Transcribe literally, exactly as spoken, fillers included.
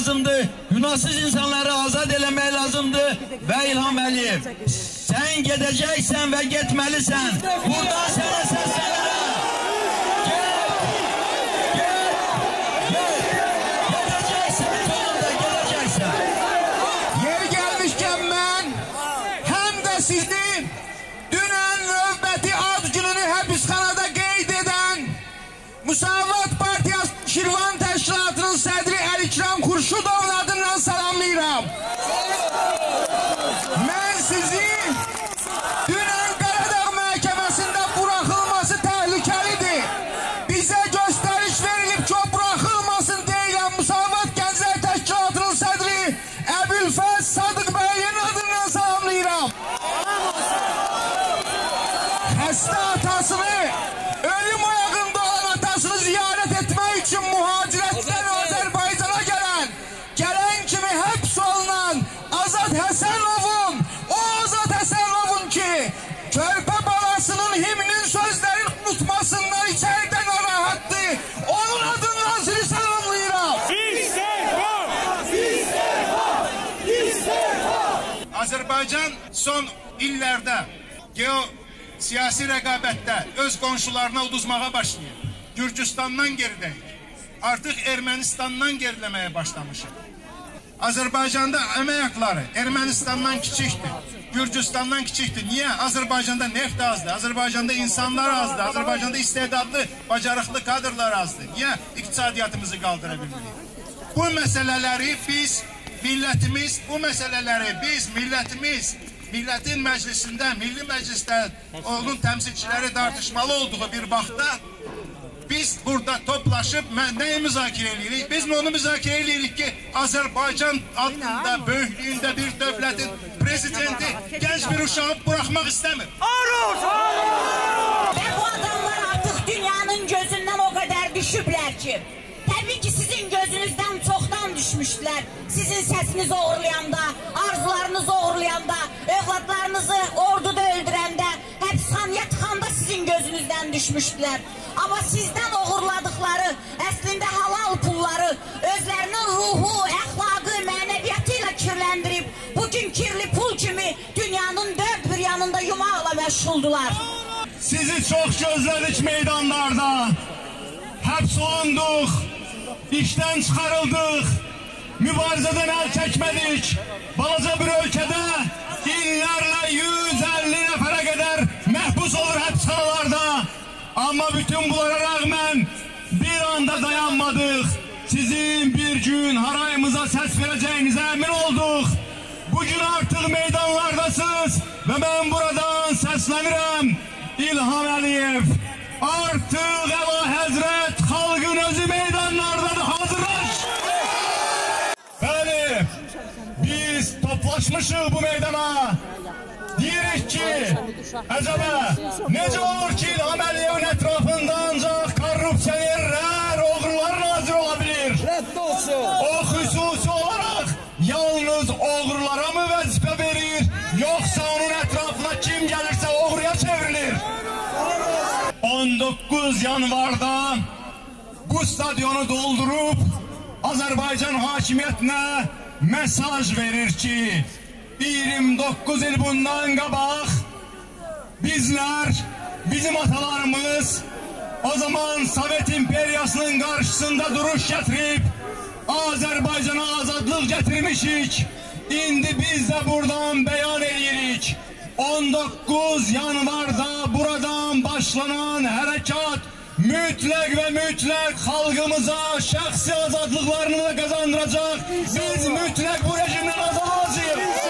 lazımdır. Günahsız insanları azad eləmək lazımdır. Və İlham Əliyev, sən gedəcəksən və getməlisən. Buradan sənə səslənirəm. Sizi dünən növbəti ad gününü həbsxanada qeyd edən Müsavat Partiyası Şirvan Təşkilatının sədri Əlikram Xurşudovun adından salamlayıram. Mən sizi dünən Qaradağ məhkəməsində buraxılması təhlükəlidir. Bizə göstəriş verilib ki, o buraxılmasın deyilən Müsavat Gənclər Təşkilatının sədri Əbülfəz Sadıq bəyin adından salamlayıram. Xəstə atasını, ölüm ayağında olan atasını ziyarət etmək üçün mühacirətdən Azərbaycana gələn, gələn kimi həbs olunan Azad Həsənovun, o Azad Həsənovun ki, körpə balasının himnin sözlərini unutmasından içərdə narahatdır, onun adından sizi salamlayıram. İstifa! İstifa! İstifa! Azərbaycan son illərdə geo siyasi rəqabətdə öz qonşularına uduzmağa başlayır. Gürcüstandan geridəyik. Artıq Ermənistandan geriləməyə başlamışıq. Azərbaycanda əmək haqları Ermənistandan kiçikdir. Gürcüstandan kiçikdir. Niyə? Azərbaycanda neft azdır. Azərbaycanda insanlar azdır. Azərbaycanda istedadlı, bacarıqlı kadrlar azdır. Niyə? İqtisadiyyatımızı qaldıra bilmirik. Bu məsələləri biz, millətimiz, bu məsələləri biz, millətimiz, Millətin məclisində, Milli Məclisdə onun təmsilçiləri tartışmalı olduğu bir vaxtda biz burada toplaşıb nəyi müzakirə edirik? Biz onu müzakirə edirik ki, Azərbaycan adında, böyüklüyündə bir dövlətin prezidenti gənc bir uşağı buraxmaq istəmir. Və bu adamlar artıq dünyanın gözündən o qədər düşüblər ki, təbii ki, sizin gözünüzdən çoxdan düşmüşdülər. Sizin səsinizi oğurlayanda, arzularınızı oğurlayanda, övladlarınızı orduda öldürəndə, həbsxanaya tıxanda sizin gözünüzdən düşmüşdülər. Amma sizdən oğurladıkları, əslində halal pulları, özlərinin ruhu, əxlaqı, mənəviyyatı ilə kirləndirib, bugün kirli pul kimi dünyanın dörd bir yanında yumaqla məşğuldular. Sizi çox gözlədik meydanlarda, həbs olunduq, işdən çıxarıldıq, mübarizədən əl çəkmədik. Balaca bir ölkədə illərlə yüz əlli nəfərə qədər məhbus olur həbsxanalarda. Amma bütün bunlara rəğmən bir anda dayanmadıq. Sizin bir gün harayımıza səs verəcəyinizə əmin olduq. Bugün artıq meydanlardasınız və mən buradan səslənirəm. İlham Əliyev, artıq Əla Həzrət xalqın özü meydanlardadır, hazırlaş! Bəli, biz toplaşmışıq bu meydana. Deyirik ki, əcəbə, necə olur ki, İlham Əliyevin ətrafında ancaq korrupsiyonerlər, oğrular nazir ola bilir? O xüsusi olaraq yalnız oğrulara mı vəzifə verir, yoxsa onun ətrafına kim gəlirsə oğruya çevrilir? on doqquz yanvarda bu stadyonu doldurup Azərbaycan hakimiyyətinə mesaj verir ki, iyirmi doqquz il bundan qabaq bizler, bizim atalarımız o zaman Sovet İmperiyasının karşısında duruş getirip Azərbaycana azadlıq getirmişik. İndi biz de buradan beyan edirik. on doqquz yanvarda buradan başlanan hərəkat mütləq və mütləq xalqımıza şəxsi azadlıqlarını da qazandıracaq. Biz mütləq bu rejimdən azad olacağıq.